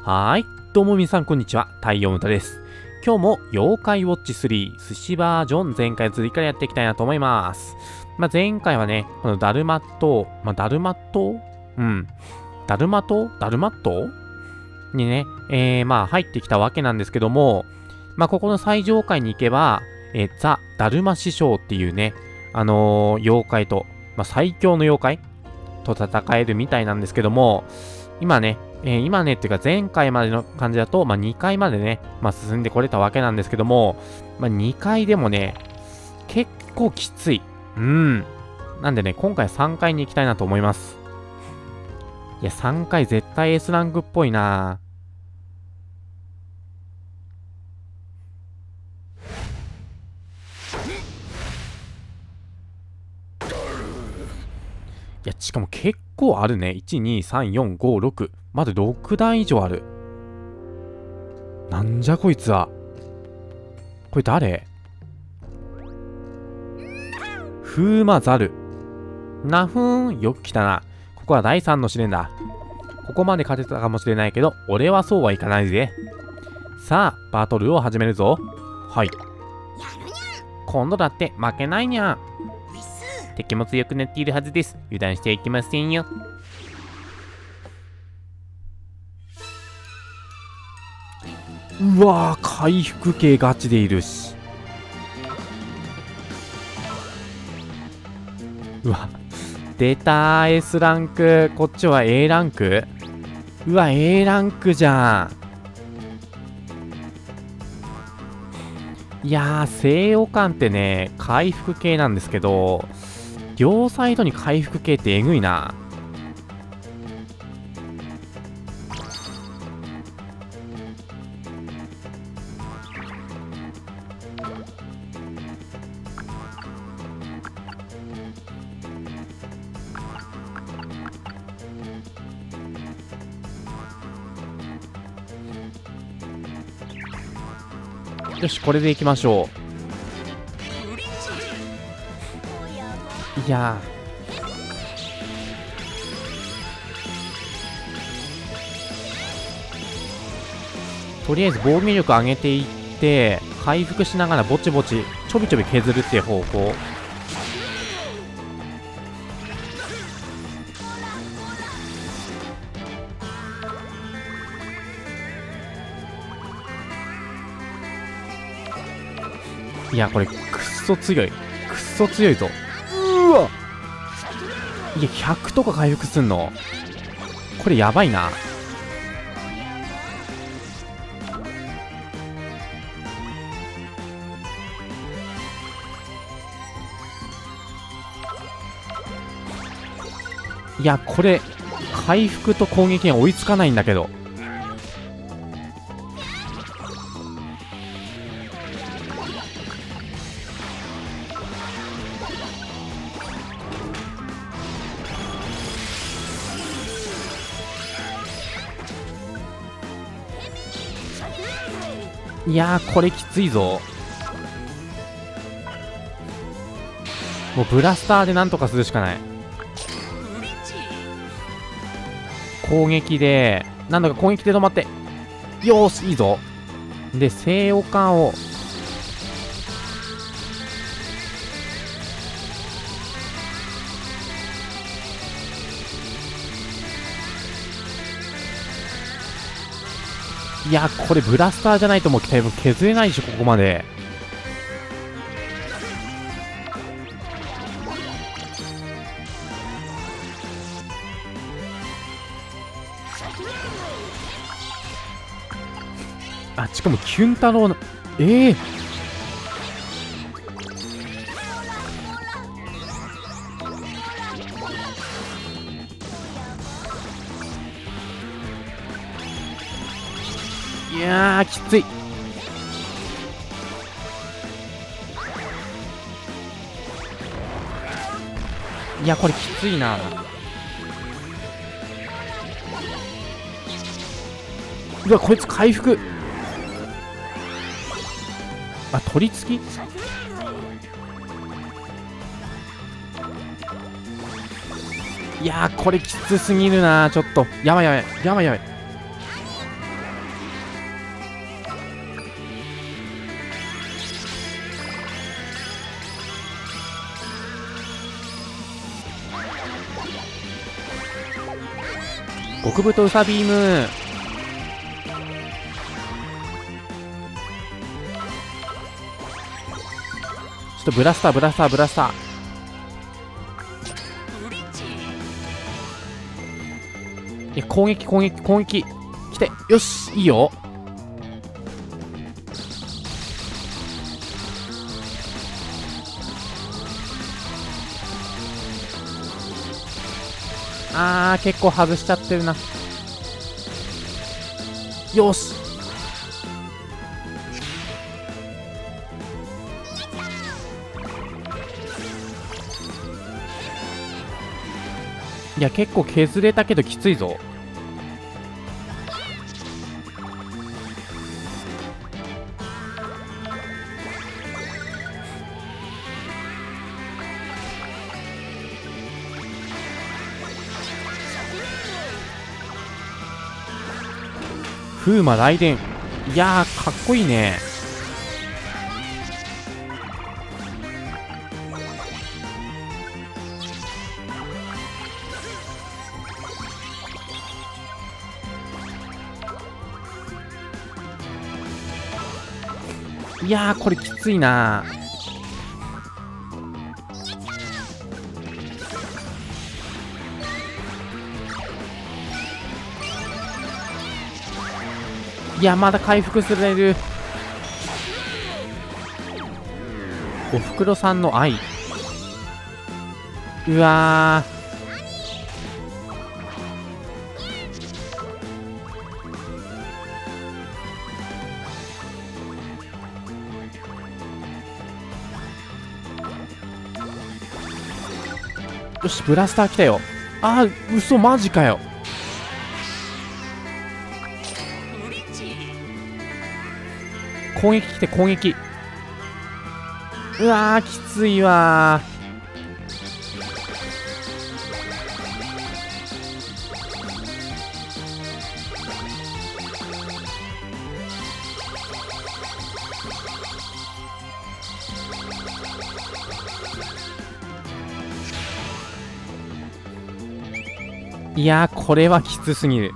はーい。どうも皆さんこんにちは。太陽の歌です。今日も妖怪ウォッチ3寿司バージョン前回続きからやっていきたいなと思います。前回はね、このダルマットダルマットにね、入ってきたわけなんですけども、ここの最上階に行けば、ザ・ダルマ師匠っていうね、妖怪と、最強の妖怪と戦えるみたいなんですけども、今ねっていうか前回までの感じだと、2階までね、進んでこれたわけなんですけども、2階でもね、結構きつい。なんでね、今回3階に行きたいなと思います。いや、3階絶対 S ランクっぽいな。いや、しかも結構あるね。1、2、3、4、5、6。まだ6段以上ある。なんじゃこいつは。これ誰？風魔ザル。なふーん。よく来たな。ここは第3の試練だ。ここまで勝てたかもしれないけど、俺はそうはいかないぜ。さあ、バトルを始めるぞ。はい。今度だって負けないにゃん。敵も強くなっているはずです。油断してはいけませんよ。うわー、回復系ガチでいるし。うわ、出たー S ランク。こっちは A ランク。うわ、A ランクじゃん。いやー、西洋館ってね、回復系なんですけど、両サイドに回復系ってえぐいな。よし、これでいきましょう。いやー、とりあえず防御力上げていって回復しながらぼちぼちちょびちょび削るっていう方向。いや、これくっそ強い。くっそ強いぞ。うわ、いや、100とか回復すんの？これやばいな。いや、これ回復と攻撃が追いつかないんだけど。いやー、これきついぞ。もうブラスターでなんとかするしかない。攻撃でなんだか攻撃で止まって。よーし、いいぞ。で、西洋館をいや、これブラスターじゃないともう多分削れないでしょ、ここまで。あ、しかもキュン太郎のいやー、きつい。いや、これきついな。うわ、こいつ回復。あ、取り付き。いやー、これきつすぎるな。ちょっとやばいやばいやばいやばい。 極太ウサビーム。ちょっとブラスターブラスターブラスター。いや、攻撃攻撃攻撃来て、よし、いいよ。結構外しちゃってるな。よし。いや、結構削れたけどきついぞ。風魔雷電。いやー、かっこいいね。いやー、これきついな。いや、まだ回復される。おふくろさんの愛。うわー。よし、ブラスター来たよ。嘘、マジかよ。攻撃来て攻撃。うわー、きついわー。いやー、これはきつすぎる。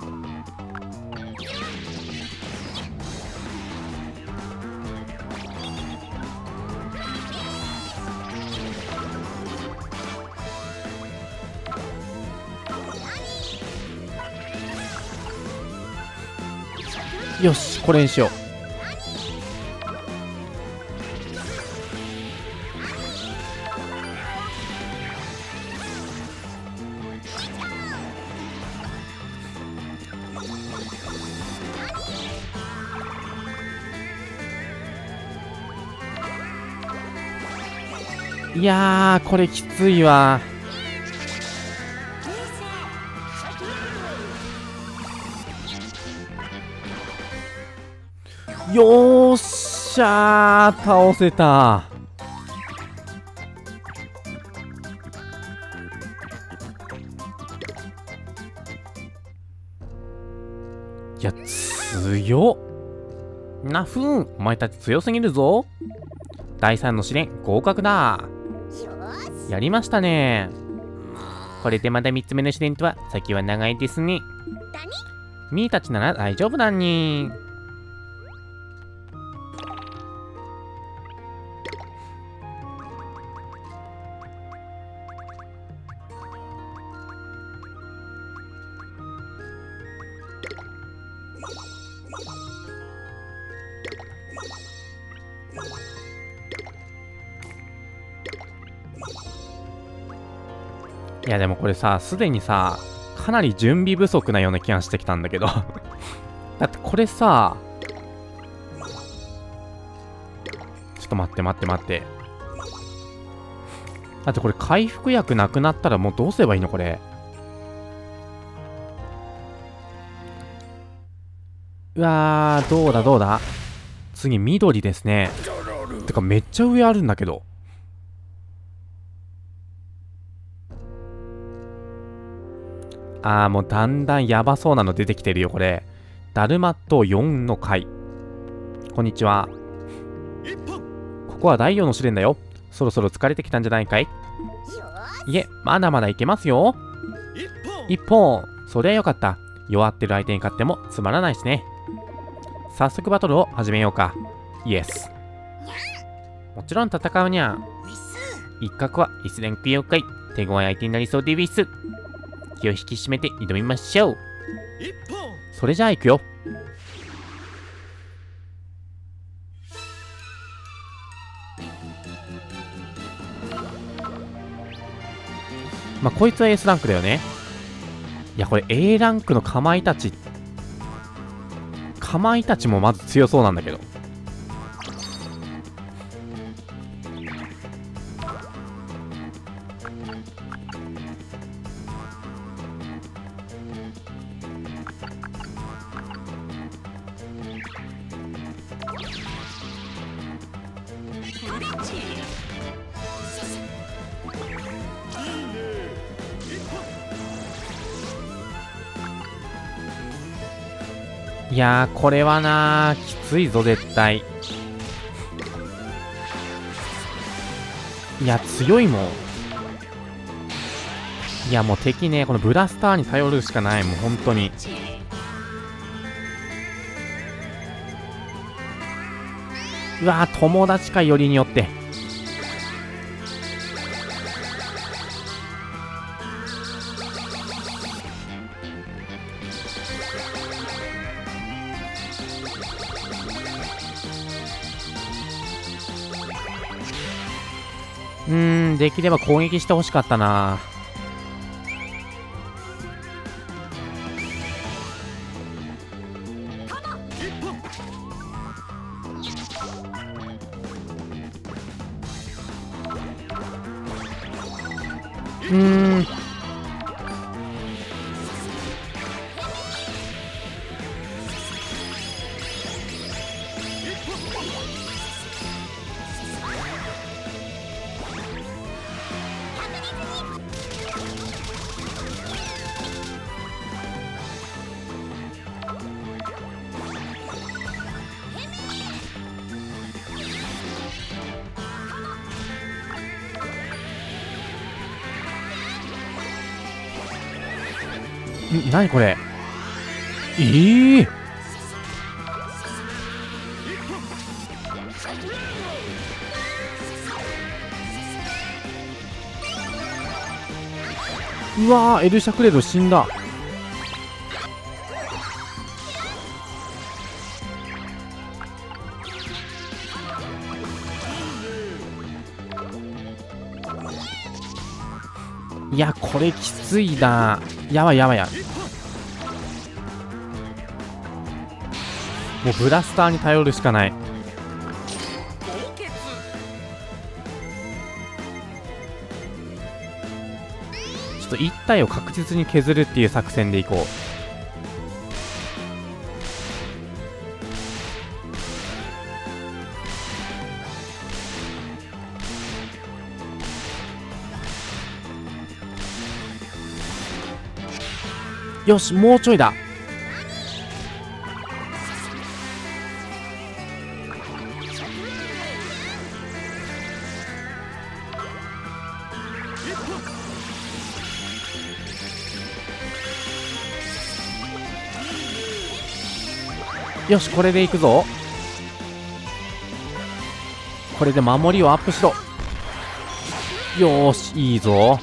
よし、これにしよう。いやー、これきついわ。よーっしゃー、倒せた。いや、強っ。なふん、お前たち強すぎるぞ。第3の試練、合格だ。やりましたね。これでまだ3つ目の試練とは先は長いですね。ミーたちなら大丈夫だに。いやでもこれさ、すでにさ、かなり準備不足なような気がしてきたんだけどだってこれさ、ちょっと待って待って待って。だってこれ回復薬なくなったらもうどうすればいいのこれ。うわー、どうだどうだ。次緑ですね。てかめっちゃ上あるんだけど。もうだんだんやばそうなの出てきてるよこれ。ダルマット4の回。こんにちは。ここは第4の試練だよ。そろそろ疲れてきたんじゃないかい。いえ、まだまだいけますよ。 一方、そりゃよかった。弱ってる相手に勝ってもつまらないしね。早速バトルを始めようか。イエス。もちろん戦うにゃ。一角はいつでんくよかい。手強い相手になりそうでウィス。気を引き締めて挑みましょう。それじゃあ行くよ。まあ、こいつは S ランクだよね。いや、これ A ランクのかまいたち。かまいたちもまず強そうなんだけど。いやー、これはなー、きついぞ、絶対。いや、強いもん。いや、もう敵ね、このブラスターに頼るしかない、もう本当に。うわー、友達か、よりによって。できれば攻撃してほしかったな。なにこれ。うわー、エルシャクレード死んだ。いや、これきついな。やばいやばいや。もうブラスターに頼るしかない。ちょっと1体を確実に削るっていう作戦でいこう。よし、もうちょいだ。よし、これでいくぞ。これで守りをアップしろ。よーし、いいぞ。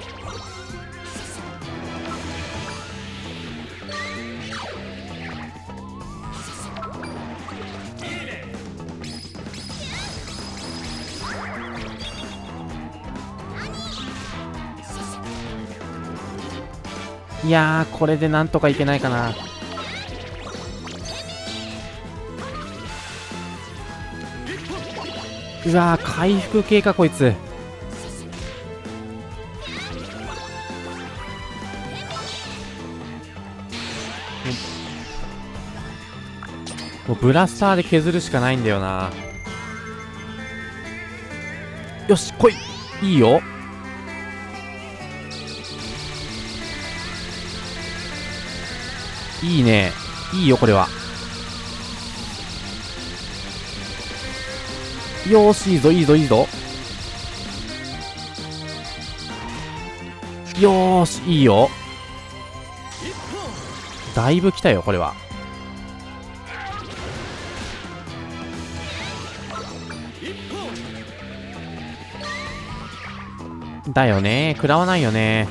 いやー、これでなんとかいけないかな。うわー、回復系かこいつ。もうブラスターで削るしかないんだよな。よし、来い。いいよ。いいね。いいよ、これは。よーし、いいぞ、いいぞ、いいぞ。よーし、いいよ。 だいぶ来たよ、これは。だよね、食らわないよね。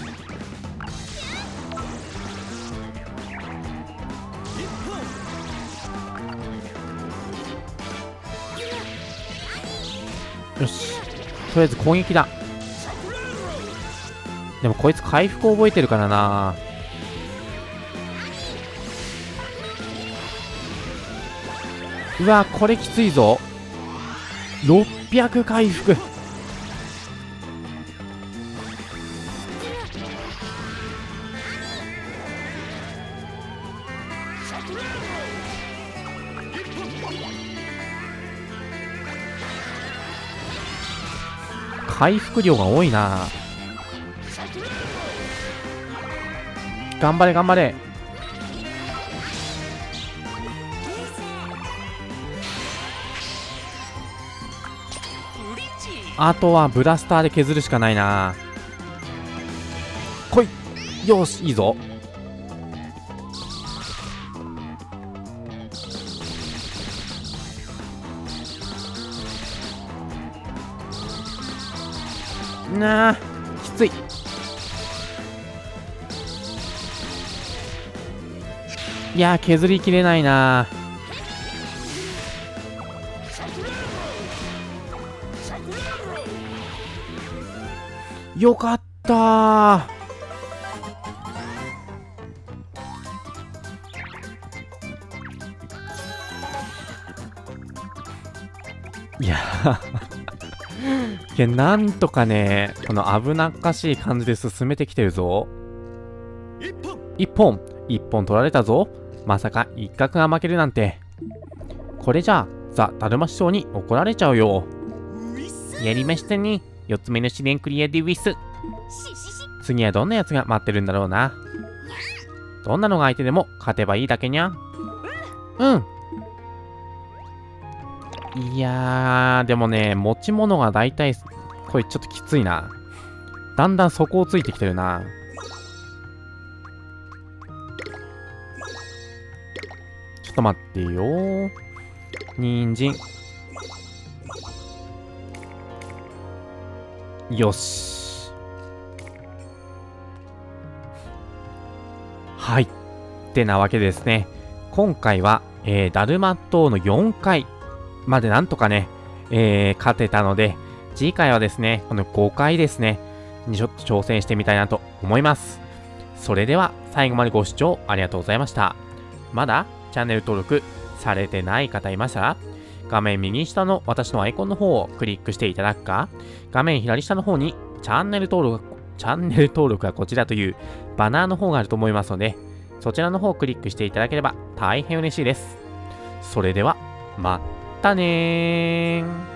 よし、とりあえず攻撃だ。でもこいつ回復覚えてるからな。うわ、これきついぞ。600回復。回復量が多いな。頑張れ頑張れ。あとはブラスターで削るしかないな。来い。よし、いいぞ。なあ、きつい。いやー、削りきれないな。よかったー。いやいや、なんとかね、この危なっかしい感じで進めてきてるぞ。一本取られたぞ。まさか一角が負けるなんて。これじゃあザ・だるま師匠に怒られちゃうよ。やりましたね。4つ目の試練クリアでウィス。次はどんなやつが待ってるんだろうな。どんなのが相手でも勝てばいいだけにゃ。うん。いやー、でもね、持ち物が大体、これちょっときついな。だんだん底をついてきてるな。ちょっと待ってよー。人参。よし。はい。ってなわけですね。今回は、だるま島の4回までなんとかね、勝てたので、次回はですね、この5回ですね、にちょっと挑戦してみたいなと思います。それでは、最後までご視聴ありがとうございました。まだチャンネル登録されてない方いましたら、画面右下の私のアイコンの方をクリックしていただくか、画面左下の方にチャンネル登録はこちらというバナーの方があると思いますので、そちらの方をクリックしていただければ大変嬉しいです。それでは、またねー。